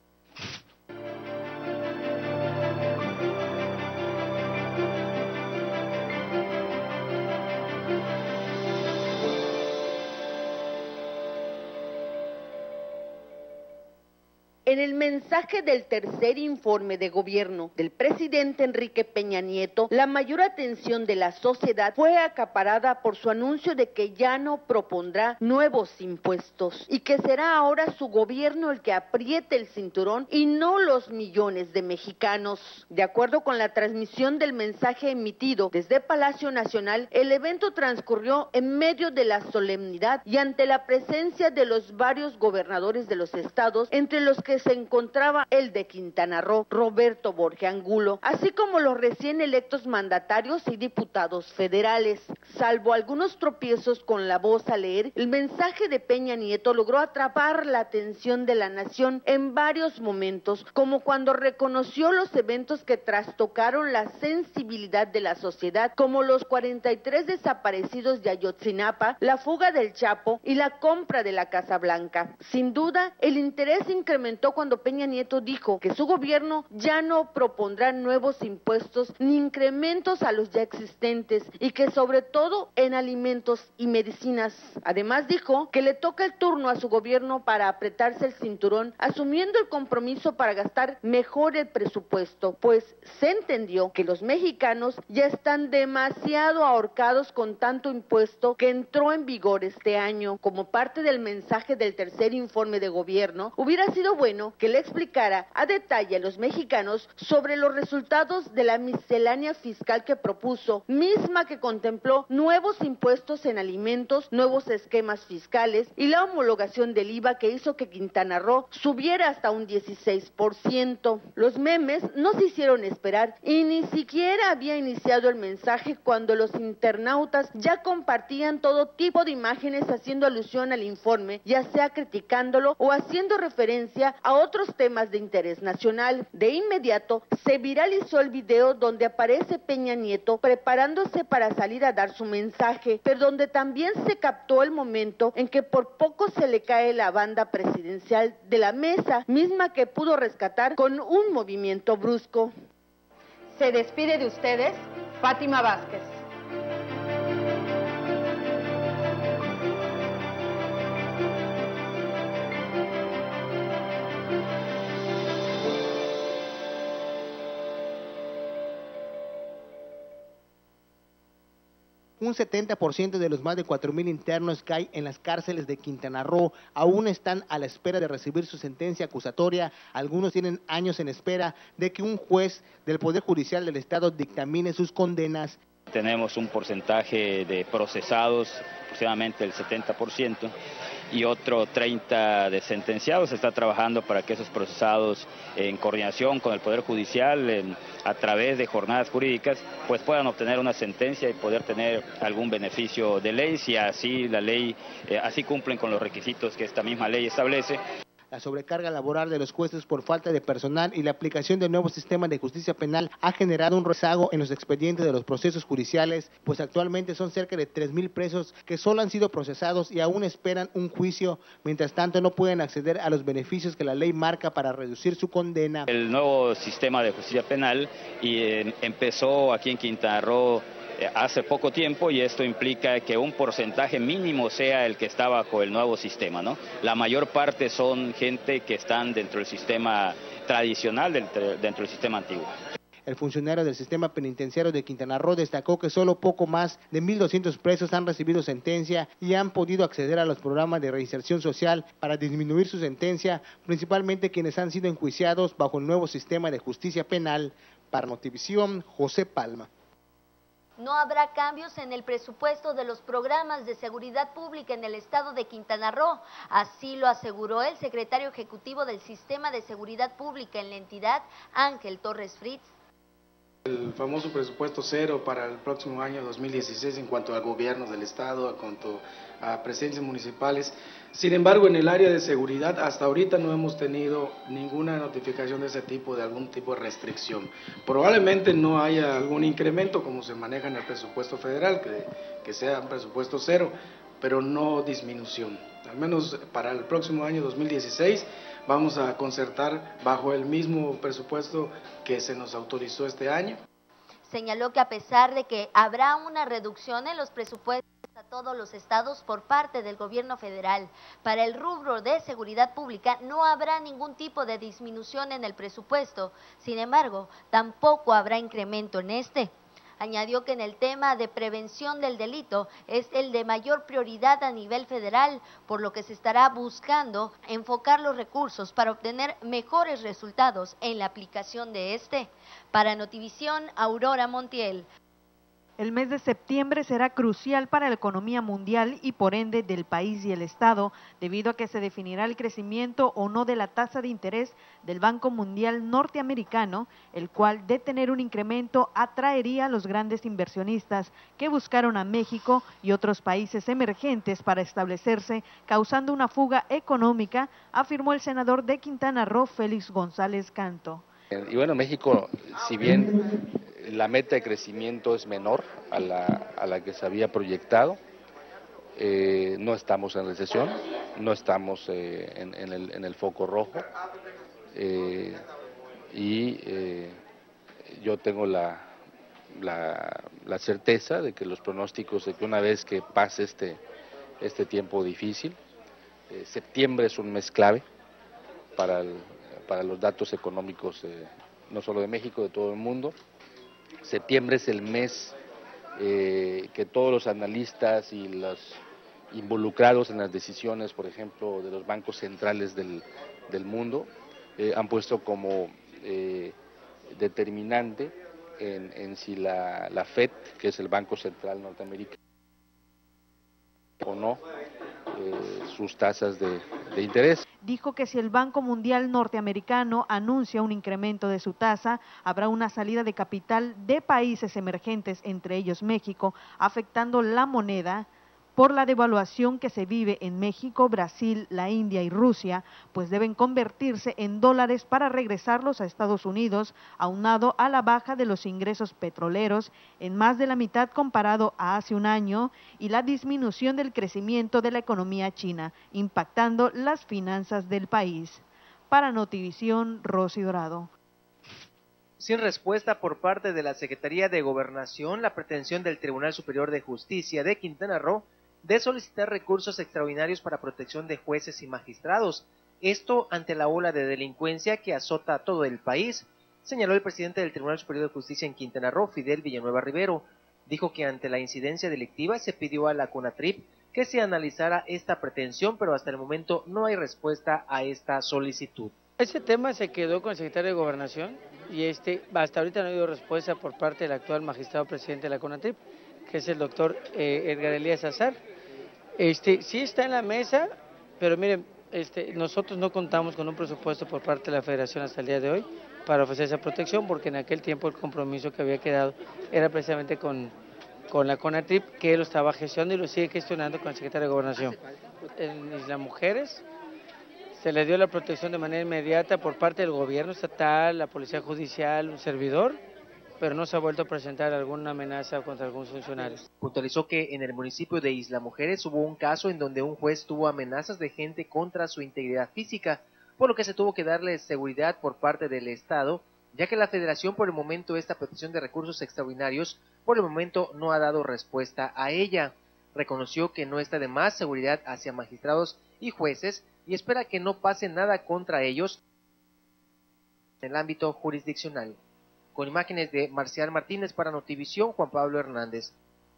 En el mensaje del tercer informe de gobierno del presidente Enrique Peña Nieto, la mayor atención de la sociedad fue acaparada por su anuncio de que ya no propondrá nuevos impuestos y que será ahora su gobierno el que apriete el cinturón y no los millones de mexicanos. De acuerdo con la transmisión del mensaje emitido desde Palacio Nacional, el evento transcurrió en medio de la solemnidad y ante la presencia de los varios gobernadores de los estados, entre los que donde se encontraba el de Quintana Roo, Roberto Borge Angulo, así como los recién electos mandatarios y diputados federales. Salvo algunos tropiezos con la voz a leer, el mensaje de Peña Nieto logró atrapar la atención de la nación en varios momentos, como cuando reconoció los eventos que trastocaron la sensibilidad de la sociedad, como los cuarenta y tres desaparecidos de Ayotzinapa, la fuga del Chapo y la compra de la Casa Blanca. Sin duda, el interés incrementó cuando Peña Nieto dijo que su gobierno ya no propondrá nuevos impuestos ni incrementos a los ya existentes y que sobre todo en alimentos y medicinas. Además dijo que le toca el turno a su gobierno para apretarse el cinturón, asumiendo el compromiso para gastar mejor el presupuesto, pues se entendió que los mexicanos ya están demasiado ahorcados con tanto impuesto que entró en vigor este año. Como parte del mensaje del tercer informe de gobierno, hubiera sido bueno que le explicara a detalle a los mexicanos sobre los resultados de la miscelánea fiscal que propuso, misma que contempló nuevos impuestos en alimentos, nuevos esquemas fiscales y la homologación del I V A que hizo que Quintana Roo subiera hasta un dieciséis por ciento. Los memes no se hicieron esperar y ni siquiera había iniciado el mensaje cuando los internautas ya compartían todo tipo de imágenes haciendo alusión al informe, ya sea criticándolo o haciendo referencia a otros temas de interés nacional. De inmediato se viralizó el video donde aparece Peña Nieto preparándose para salir a dar su mensaje, pero donde también se captó el momento en que por poco se le cae la banda presidencial de la mesa, misma que pudo rescatar con un movimiento brusco. Se despide de ustedes Fátima Vázquez. Un setenta por ciento de los más de cuatro mil internos que hay en las cárceles de Quintana Roo aún están a la espera de recibir su sentencia acusatoria. Algunos tienen años en espera de que un juez del Poder Judicial del Estado dictamine sus condenas. Tenemos un porcentaje de procesados, aproximadamente el setenta por ciento, y otro treinta por ciento de sentenciados. Se está trabajando para que esos procesados, en coordinación con el Poder Judicial, en, a través de jornadas jurídicas, pues puedan obtener una sentencia y poder tener algún beneficio de ley, si así la ley, eh, así cumplen con los requisitos que esta misma ley establece. La sobrecarga laboral de los jueces por falta de personal y la aplicación del nuevo sistema de justicia penal ha generado un rezago en los expedientes de los procesos judiciales, pues actualmente son cerca de tres mil presos que solo han sido procesados y aún esperan un juicio. Mientras tanto, no pueden acceder a los beneficios que la ley marca para reducir su condena. El nuevo sistema de justicia penal y, eh, empezó aquí en Quintana Roo hace poco tiempo, y esto implica que un porcentaje mínimo sea el que está bajo el nuevo sistema, ¿no? La mayor parte son gente que están dentro del sistema tradicional, dentro, dentro del sistema antiguo. El funcionario del sistema penitenciario de Quintana Roo destacó que solo poco más de mil doscientos presos han recibido sentencia y han podido acceder a los programas de reinserción social para disminuir su sentencia, principalmente quienes han sido enjuiciados bajo el nuevo sistema de justicia penal. Para Notivisión, José Palma. No habrá cambios en el presupuesto de los programas de seguridad pública en el estado de Quintana Roo. Así lo aseguró el secretario ejecutivo del Sistema de Seguridad Pública en la entidad, Ángel Torres Fritz. El famoso presupuesto cero para el próximo año dos mil dieciséis en cuanto al gobierno del estado, en cuanto a presencias municipales. Sin embargo, en el área de seguridad hasta ahorita no hemos tenido ninguna notificación de ese tipo, de algún tipo de restricción. Probablemente no haya algún incremento como se maneja en el presupuesto federal, que, que sea un presupuesto cero, pero no disminución. Al menos para el próximo año dos mil dieciséis vamos a concertar bajo el mismo presupuesto que se nos autorizó este año. Señaló que a pesar de que habrá una reducción en los presupuestos a todos los estados por parte del gobierno federal, para el rubro de seguridad pública no habrá ningún tipo de disminución en el presupuesto. Sin embargo, tampoco habrá incremento en este. Añadió que en el tema de prevención del delito es el de mayor prioridad a nivel federal, por lo que se estará buscando enfocar los recursos para obtener mejores resultados en la aplicación de este. Para Notivisión, Aurora Montiel. El mes de septiembre será crucial para la economía mundial y por ende del país y el Estado, debido a que se definirá el crecimiento o no de la tasa de interés del Banco Mundial norteamericano, el cual, de tener un incremento, atraería a los grandes inversionistas que buscaron a México y otros países emergentes para establecerse, causando una fuga económica, afirmó el senador de Quintana Roo, Félix González Canto. Y bueno, México, si bien la meta de crecimiento es menor a la, a la que se había proyectado, eh, no estamos en recesión, no estamos eh, en, en, el, en el foco rojo, eh, y eh, yo tengo la, la, la certeza de que los pronósticos de que una vez que pase este, este tiempo difícil, eh, septiembre es un mes clave para el, para los datos económicos, eh, no solo de México, de todo el mundo. Septiembre es el mes eh, que todos los analistas y los involucrados en las decisiones, por ejemplo, de los bancos centrales del, del mundo, eh, han puesto como eh, determinante en, en si la, la Fed, que es el Banco Central norteamericano, o no, eh, sus tasas de, de interés. Dijo que si el Banco Mundial norteamericano anuncia un incremento de su tasa, habrá una salida de capital de países emergentes, entre ellos México, afectando la moneda por la devaluación que se vive en México, Brasil, la India y Rusia, pues deben convertirse en dólares para regresarlos a Estados Unidos, aunado a la baja de los ingresos petroleros en más de la mitad comparado a hace un año y la disminución del crecimiento de la economía china, impactando las finanzas del país. Para Notivisión, Rosy Dorado. Sin respuesta por parte de la Secretaría de Gobernación, la pretensión del Tribunal Superior de Justicia de Quintana Roo de solicitar recursos extraordinarios para protección de jueces y magistrados, esto ante la ola de delincuencia que azota a todo el país, señaló el presidente del Tribunal Superior de Justicia en Quintana Roo, Fidel Villanueva Rivero. Dijo que ante la incidencia delictiva se pidió a la CONATRIP que se analizara esta pretensión, pero hasta el momento no hay respuesta a esta solicitud. Ese tema se quedó con el secretario de Gobernación y este hasta ahorita no ha habido respuesta por parte del actual magistrado presidente de la CONATRIP, que es el doctor eh, Edgar Elías Azar. Este, sí está en la mesa, pero miren, este, nosotros no contamos con un presupuesto por parte de la Federación hasta el día de hoy para ofrecer esa protección, porque en aquel tiempo el compromiso que había quedado era precisamente con, con la CONATRIP, que lo estaba gestionando y lo sigue gestionando con el secretario de Gobernación. En Isla Mujeres se le dio la protección de manera inmediata por parte del gobierno estatal, la policía judicial, un servidor, pero no se ha vuelto a presentar alguna amenaza contra algún funcionario. Puntualizó que en el municipio de Isla Mujeres hubo un caso en donde un juez tuvo amenazas de gente contra su integridad física, por lo que se tuvo que darle seguridad por parte del Estado, ya que la Federación por el momento esta petición de recursos extraordinarios por el momento no ha dado respuesta a ella. Reconoció que no está de más seguridad hacia magistrados y jueces y espera que no pase nada contra ellos en el ámbito jurisdiccional. Con imágenes de Marcial Martínez para Notivisión, Juan Pablo Hernández.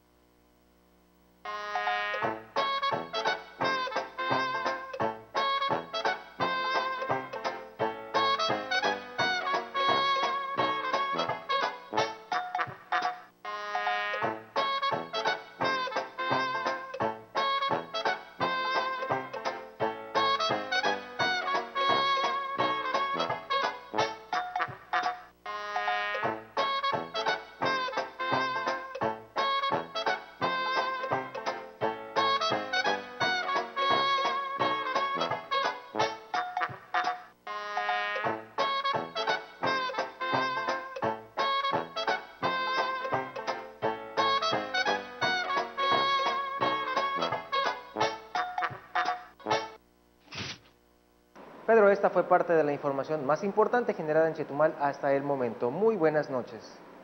Pedro, esta fue parte de la información más importante generada en Chetumal hasta el momento. Muy buenas noches.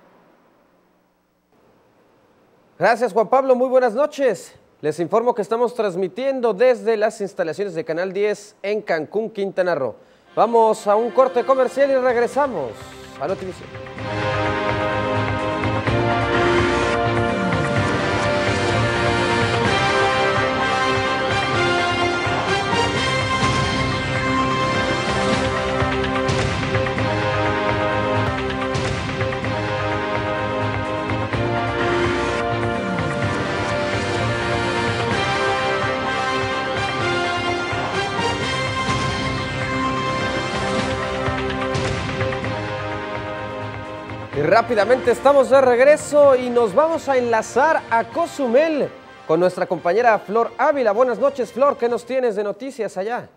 Gracias, Juan Pablo. Muy buenas noches. Les informo que estamos transmitiendo desde las instalaciones de Canal diez en Cancún, Quintana Roo. Vamos a un corte comercial y regresamos a Notivisión. Y rápidamente estamos de regreso y nos vamos a enlazar a Cozumel con nuestra compañera Flor Ávila. Buenas noches, Flor, ¿qué nos tienes de noticias allá?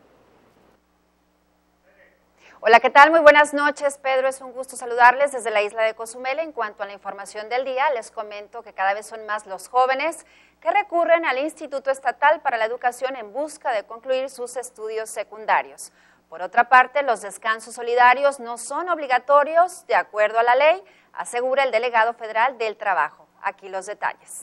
Hola, ¿qué tal? Muy buenas noches, Pedro. Es un gusto saludarles desde la isla de Cozumel. En cuanto a la información del día, les comento que cada vez son más los jóvenes que recurren al Instituto Estatal para la Educación en busca de concluir sus estudios secundarios. Por otra parte, los descansos solidarios no son obligatorios de acuerdo a la ley, asegura el delegado federal del Trabajo. Aquí los detalles.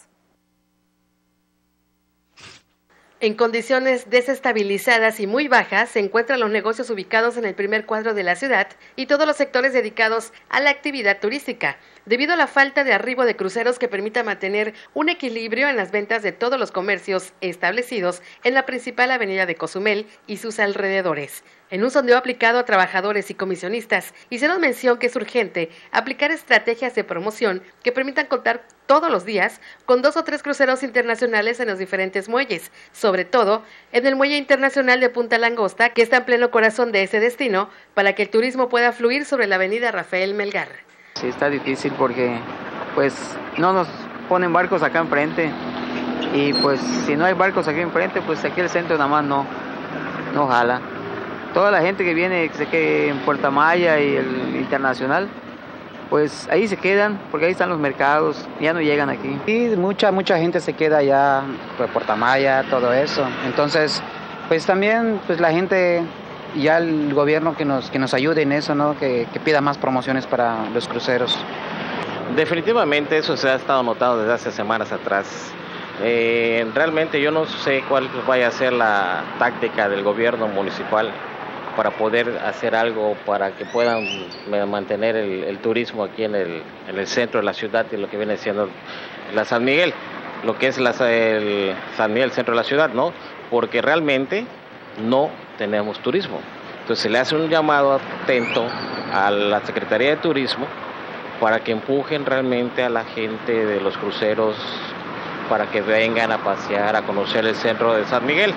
En condiciones desestabilizadas y muy bajas se encuentran los negocios ubicados en el primer cuadro de la ciudad y todos los sectores dedicados a la actividad turística, debido a la falta de arribo de cruceros que permita mantener un equilibrio en las ventas de todos los comercios establecidos en la principal avenida de Cozumel y sus alrededores. En un sondeo aplicado a trabajadores y comisionistas, hicieron mención que es urgente aplicar estrategias de promoción que permitan contar todos los días con dos o tres cruceros internacionales en los diferentes muelles, sobre todo en el muelle internacional de Punta Langosta, que está en pleno corazón de ese destino, para que el turismo pueda fluir sobre la avenida Rafael Melgar. Sí, está difícil porque pues no nos ponen barcos acá enfrente y pues si no hay barcos aquí enfrente, pues aquí el centro nada más no, no jala. Toda la gente que viene que, que en Puerto Maya y el internacional, pues ahí se quedan porque ahí están los mercados, ya no llegan aquí. Y mucha, mucha gente se queda allá por Puerto Maya, todo eso. Entonces, pues también pues la gente, ya el gobierno que nos, que nos ayude en eso, ¿no? Que, que pida más promociones para los cruceros. Definitivamente eso se ha estado notando desde hace semanas atrás. Eh, realmente yo no sé cuál vaya a ser la táctica del gobierno municipal para poder hacer algo para que puedan mantener el, el turismo aquí en el, en el centro de la ciudad y lo que viene siendo la San Miguel, lo que es la, el San Miguel, el centro de la ciudad, ¿no? Porque realmente no tenemos turismo. Entonces se le hace un llamado atento a la Secretaría de Turismo para que empujen realmente a la gente de los cruceros para que vengan a pasear, a conocer el centro de San Miguel.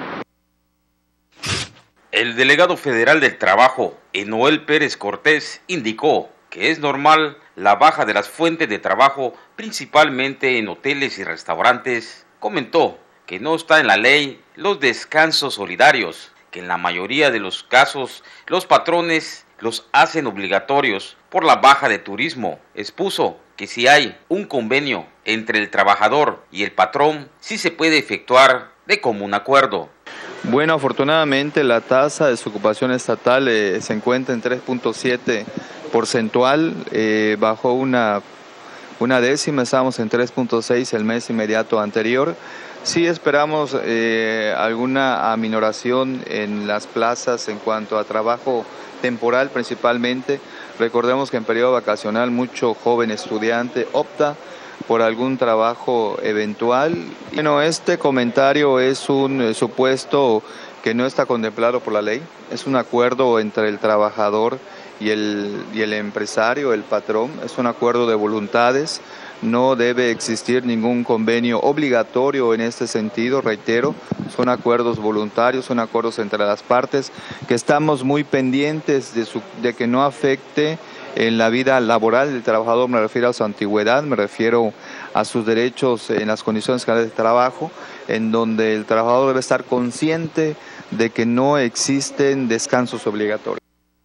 El delegado federal del Trabajo, Enoel Pérez Cortés, indicó que es normal la baja de las fuentes de trabajo, principalmente en hoteles y restaurantes. Comentó que no está en la ley los descansos solidarios, que en la mayoría de los casos los patrones los hacen obligatorios por la baja de turismo. Expuso que si hay un convenio entre el trabajador y el patrón, sí se puede efectuar de común acuerdo. Bueno, afortunadamente la tasa de desocupación estatal eh, se encuentra en tres punto siete porcentual, eh, bajó una, una décima, estábamos en tres punto seis el mes inmediato anterior. Sí esperamos eh, alguna aminoración en las plazas en cuanto a trabajo temporal principalmente. Recordemos que en periodo vacacional mucho joven estudiante opta por algún trabajo eventual. Bueno, este comentario es un eh, supuesto que no está contemplado por la ley, es un acuerdo entre el trabajador y el, y el empresario, el patrón, es un acuerdo de voluntades, no debe existir ningún convenio obligatorio en este sentido, reitero, son acuerdos voluntarios, son acuerdos entre las partes que estamos muy pendientes de, su, de que no afecte en la vida laboral del trabajador, me refiero a su antigüedad, me refiero a sus derechos en las condiciones generales de trabajo, en donde el trabajador debe estar consciente de que no existen descansos obligatorios.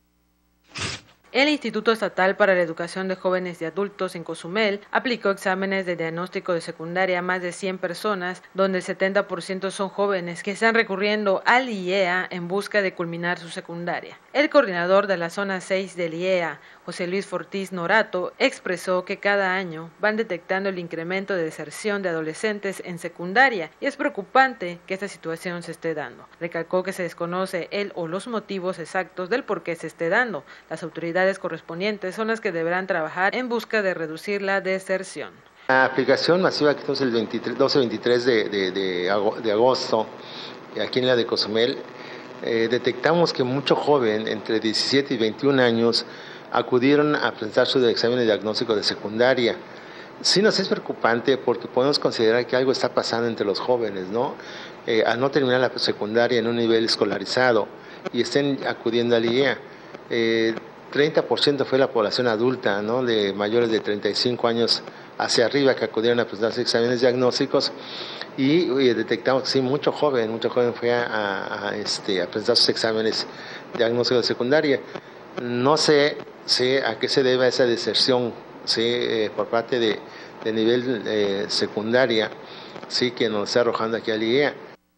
El Instituto Estatal para la Educación de Jóvenes y Adultos en Cozumel aplicó exámenes de diagnóstico de secundaria a más de cien personas, donde el setenta por ciento son jóvenes que están recurriendo al I E A en busca de culminar su secundaria. El coordinador de la zona seis del I E A, José Luis Fortis Norato, expresó que cada año van detectando el incremento de deserción de adolescentes en secundaria y es preocupante que esta situación se esté dando. Recalcó que se desconoce el o los motivos exactos del por qué se esté dando. Las autoridades correspondientes son las que deberán trabajar en busca de reducir la deserción. La aplicación masiva que es el doce veintitrés de, de, de, de agosto, aquí en la de Cozumel, eh, detectamos que mucho joven, entre diecisiete y veintiún años, acudieron a presentar su examen de diagnóstico de secundaria. Sí nos es preocupante porque podemos considerar que algo está pasando entre los jóvenes, ¿no? Eh, al no terminar la secundaria en un nivel escolarizado y estén acudiendo al I E A. Eh, treinta por ciento fue la población adulta, ¿no? De mayores de treinta y cinco años hacia arriba que acudieron a presentarse exámenes diagnósticos y, y detectamos que sí, mucho joven, mucho joven fue a, a, a, este, a presentar sus exámenes diagnósticos de secundaria. No sé, sé a qué se debe esa deserción, sí, eh, por parte de, de nivel eh, secundaria, sí, que nos está arrojando aquí al I E A.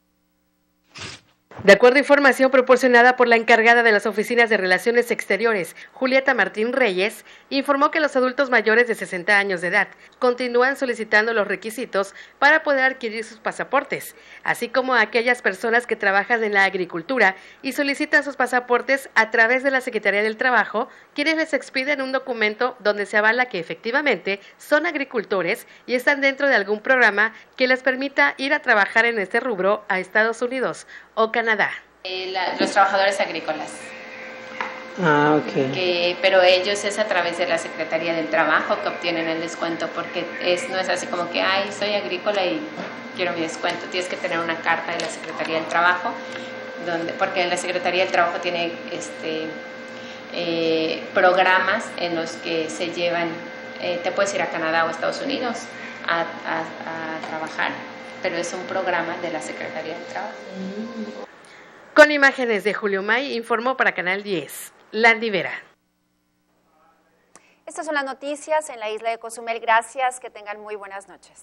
De acuerdo a información proporcionada por la encargada de las oficinas de Relaciones Exteriores, Julieta Martín Reyes, informó que los adultos mayores de sesenta años de edad continúan solicitando los requisitos para poder adquirir sus pasaportes, así como a aquellas personas que trabajan en la agricultura y solicitan sus pasaportes a través de la Secretaría del Trabajo, quienes les expiden un documento donde se avala que efectivamente son agricultores y están dentro de algún programa que les permita ir a trabajar en este rubro a Estados Unidos o Canadá. Eh, la, los trabajadores agrícolas. Ah, ok. Que, pero ellos es a través de la Secretaría del Trabajo que obtienen el descuento, porque es, no es así como que, ay, soy agrícola y quiero mi descuento. Tienes que tener una carta de la Secretaría del Trabajo, donde, porque la Secretaría del Trabajo tiene este, eh, programas en los que se llevan, eh, te puedes ir a Canadá o Estados Unidos a, a, a trabajar, pero es un programa de la Secretaría del Trabajo. Con imágenes de Julio May, informó para Canal diez, Landy Vera. Estas son las noticias en la isla de Cozumel. Gracias, que tengan muy buenas noches.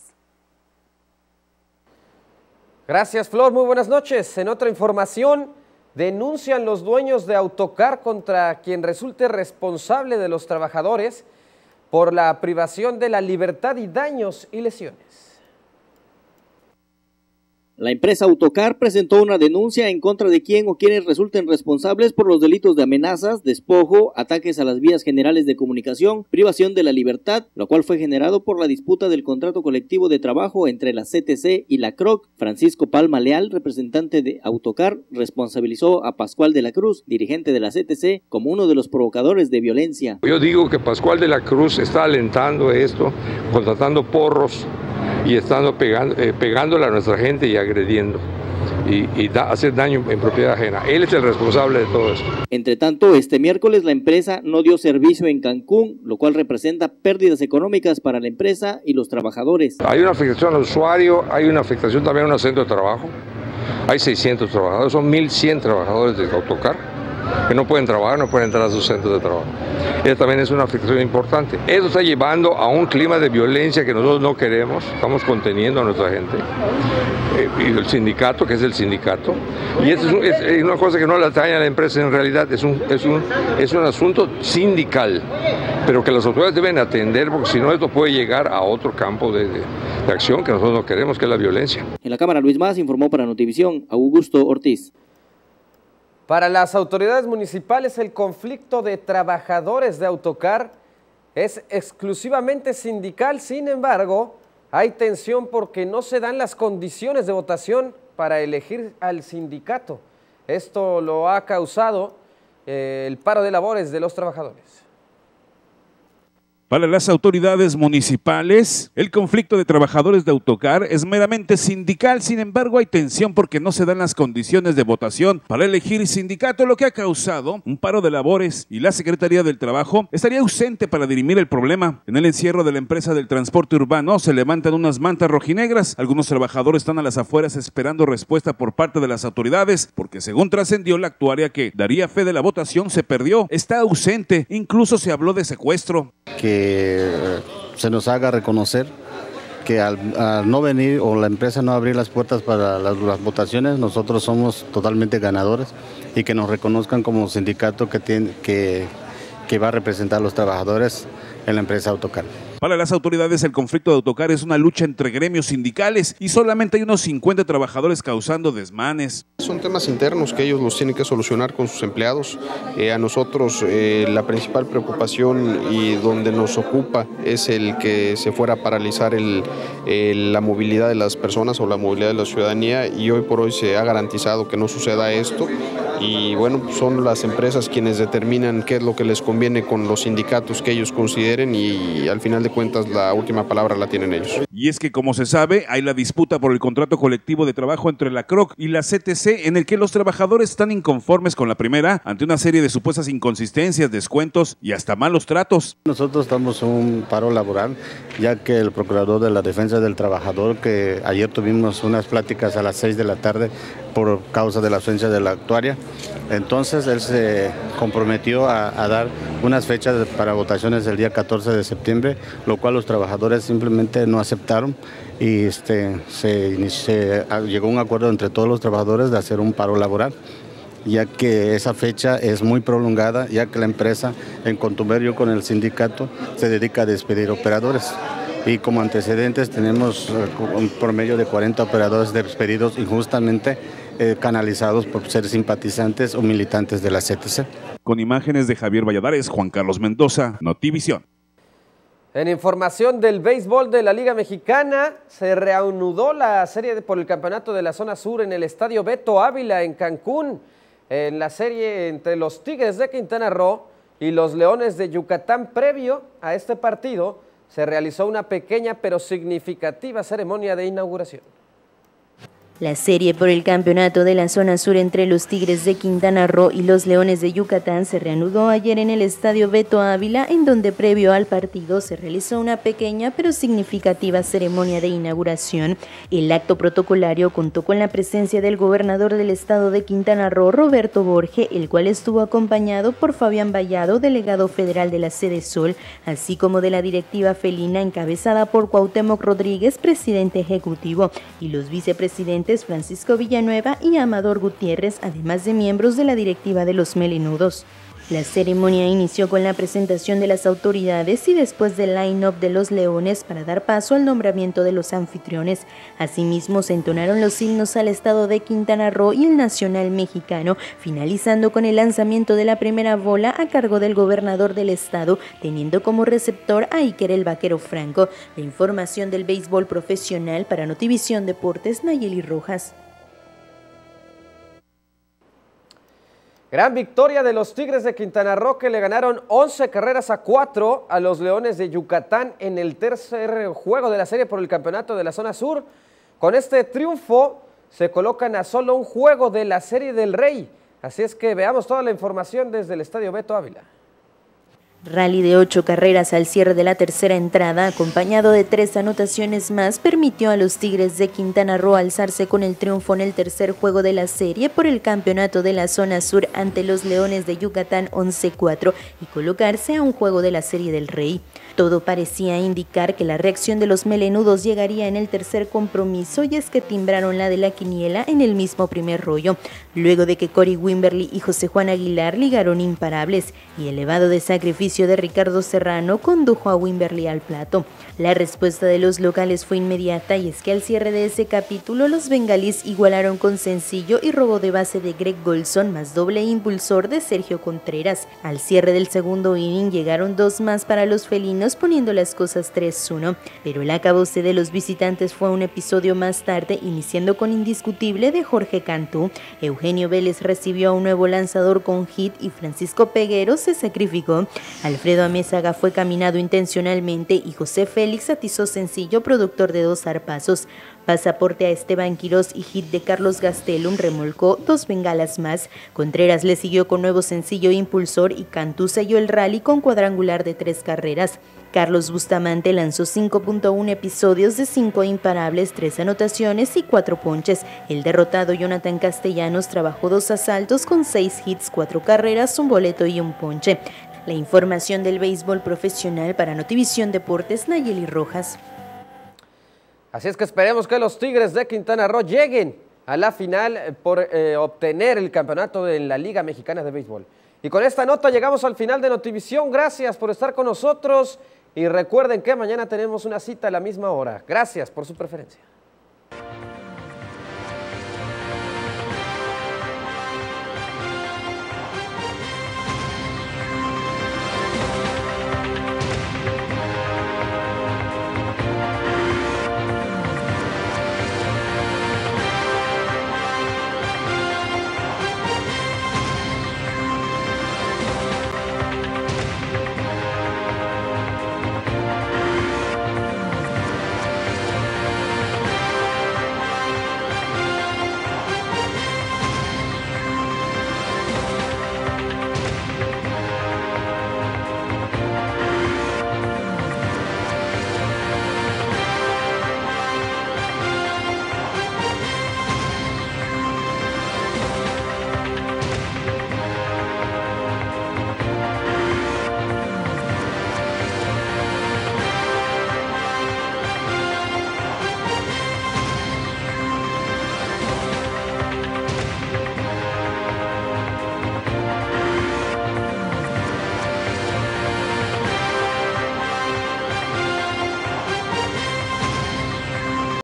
Gracias, Flor, muy buenas noches. En otra información, denuncian los dueños de Autocar contra quien resulte responsable de los trabajadores por la privación de la libertad y daños y lesiones. La empresa Autocar presentó una denuncia en contra de quien o quienes resulten responsables por los delitos de amenazas, despojo, ataques a las vías generales de comunicación, privación de la libertad, lo cual fue generado por la disputa del contrato colectivo de trabajo entre la C T C y la C R O C. Francisco Palma Leal, representante de Autocar, responsabilizó a Pascual de la Cruz, dirigente de la C T C, como uno de los provocadores de violencia. Yo digo que Pascual de la Cruz está alentando esto, contratando porros y estando pegando, eh, pegándole a nuestra gente y agrediendo y, y da, hacer daño en propiedad ajena. Él es el responsable de todo esto. Entre tanto, este miércoles la empresa no dio servicio en Cancún, lo cual representa pérdidas económicas para la empresa y los trabajadores. Hay una afectación al usuario, hay una afectación también a un centro de trabajo. Hay seiscientos trabajadores, son mil cien trabajadores de Autocar que no pueden trabajar, no pueden entrar a sus centros de trabajo. Eso también es una afectación importante. Eso está llevando a un clima de violencia que nosotros no queremos, estamos conteniendo a nuestra gente. Eh, y el sindicato, que es el sindicato. Y esto es, un, es, es una cosa que no le atañe a la empresa en realidad, es un, es, un, es un asunto sindical, pero que las autoridades deben atender, porque si no esto puede llegar a otro campo de, de, de acción que nosotros no queremos, que es la violencia. En la Cámara, Luis Más informó para Notivisión, Augusto Ortiz. Para las autoridades municipales, el conflicto de trabajadores de Autocar es exclusivamente sindical. Sin embargo, hay tensión porque no se dan las condiciones de votación para elegir al sindicato. Esto lo ha causado eh, el paro de labores de los trabajadores. Para las autoridades municipales, el conflicto de trabajadores de Autocar es meramente sindical, sin embargo hay tensión porque no se dan las condiciones de votación para elegir sindicato, lo que ha causado un paro de labores y la Secretaría del Trabajo estaría ausente para dirimir el problema. En el encierro de la empresa del transporte urbano se levantan unas mantas rojinegras, algunos trabajadores están a las afueras esperando respuesta por parte de las autoridades, porque según trascendió la actuaria que daría fe de la votación se perdió, está ausente, incluso se habló de secuestro. Que se nos haga reconocer que al, al no venir o la empresa no abrir las puertas para las, las votaciones, nosotros somos totalmente ganadores y que nos reconozcan como sindicato que, tiene, que, que va a representar a los trabajadores en la empresa Autocar. Para las autoridades, el conflicto de Autocar es una lucha entre gremios sindicales y solamente hay unos cincuenta trabajadores causando desmanes. Son temas internos que ellos los tienen que solucionar con sus empleados. Eh, a nosotros eh, la principal preocupación y donde nos ocupa es el que se fuera a paralizar el, el, la movilidad de las personas o la movilidad de la ciudadanía, y hoy por hoy se ha garantizado que no suceda esto. Y bueno, son las empresas quienes determinan qué es lo que les conviene con los sindicatos que ellos consideren, y al final de cuentas la última palabra la tienen ellos. Y es que, como se sabe, hay la disputa por el contrato colectivo de trabajo entre la C R O C y la C T C, en el que los trabajadores están inconformes con la primera ante una serie de supuestas inconsistencias, descuentos y hasta malos tratos. Nosotros estamos en un paro laboral, ya que el Procurador de la Defensa del Trabajador, que ayer tuvimos unas pláticas a las seis de la tarde por causa de la ausencia de la actuaria, entonces él se comprometió a, a dar unas fechas para votaciones el día catorce de septiembre, lo cual los trabajadores simplemente no aceptaron y este, se, se llegó a un acuerdo entre todos los trabajadores de hacer un paro laboral, ya que esa fecha es muy prolongada, ya que la empresa, en contuberno con el sindicato, se dedica a despedir operadores. Y como antecedentes tenemos un promedio de cuarenta operadores despedidos injustamente eh, canalizados por ser simpatizantes o militantes de la C T C. Con imágenes de Javier Valladares, Juan Carlos Mendoza, Notivisión. En información del béisbol de la Liga Mexicana, se reanudó la serie por el campeonato de la zona sur en el estadio Beto Ávila en Cancún. En la serie entre los Tigres de Quintana Roo y los Leones de Yucatán, previo a este partido, se realizó una pequeña pero significativa ceremonia de inauguración. La serie por el campeonato de la zona sur entre los Tigres de Quintana Roo y los Leones de Yucatán se reanudó ayer en el estadio Beto Ávila, en donde previo al partido se realizó una pequeña pero significativa ceremonia de inauguración. El acto protocolario contó con la presencia del gobernador del estado de Quintana Roo, Roberto Borge, el cual estuvo acompañado por Fabián Vallado, delegado federal de la Sede Sol, así como de la directiva felina encabezada por Cuauhtémoc Rodríguez, presidente ejecutivo, y los vicepresidentes Francisco Villanueva y Amador Gutiérrez, además de miembros de la directiva de los Melenudos. La ceremonia inició con la presentación de las autoridades y después del line-up de los Leones para dar paso al nombramiento de los anfitriones. Asimismo, se entonaron los himnos al estado de Quintana Roo y el nacional mexicano, finalizando con el lanzamiento de la primera bola a cargo del gobernador del estado, teniendo como receptor a Iker el Vaquero Franco. La información del béisbol profesional para Notivisión Deportes, Nayeli Rojas. Gran victoria de los Tigres de Quintana Roo, que le ganaron once carreras a cuatro a los Leones de Yucatán en el tercer juego de la serie por el campeonato de la zona sur. Con este triunfo se colocan a solo un juego de la Serie del Rey. Así es que veamos toda la información desde el estadio Beto Ávila. Rally de ocho carreras al cierre de la tercera entrada, acompañado de tres anotaciones más, permitió a los Tigres de Quintana Roo alzarse con el triunfo en el tercer juego de la serie por el campeonato de la zona sur ante los Leones de Yucatán once cuatro y colocarse a un juego de la Serie del Rey. Todo parecía indicar que la reacción de los melenudos llegaría en el tercer compromiso, y es que timbraron la de la quiniela en el mismo primer rollo, luego de que Cory Wimberly y José Juan Aguilar ligaron imparables, y el elevado de sacrificio de Ricardo Serrano condujo a Wimberly al plato. La respuesta de los locales fue inmediata, y es que al cierre de ese capítulo los bengalíes igualaron con sencillo y robo de base de Greg Golson más doble impulsor de Sergio Contreras. Al cierre del segundo inning llegaron dos más para los felinos, poniendo las cosas tres uno, pero el acabose de los visitantes fue un episodio más tarde, iniciando con indiscutible de Jorge Cantú. Eugenio Vélez recibió a un nuevo lanzador con hit y Francisco Peguero se sacrificó. Alfredo Amézaga fue caminado intencionalmente y José Félix atizó sencillo, productor de dos zarpazos. Pasaporte a Esteban Quirós y hit de Carlos Gastelum remolcó dos bengalas más. Contreras le siguió con nuevo sencillo impulsor y Cantú selló el rally con cuadrangular de tres carreras. Carlos Bustamante lanzó cinco punto uno episodios de cinco imparables, tres anotaciones y cuatro ponches. El derrotado Jonathan Castellanos trabajó dos asaltos con seis hits, cuatro carreras, un boleto y un ponche. La información del béisbol profesional para Notivisión Deportes, Nayeli Rojas. Así es que esperemos que los Tigres de Quintana Roo lleguen a la final por eh, obtener el campeonato de la Liga Mexicana de Béisbol. Y con esta nota llegamos al final de Notivisión. Gracias por estar con nosotros y recuerden que mañana tenemos una cita a la misma hora. Gracias por su preferencia.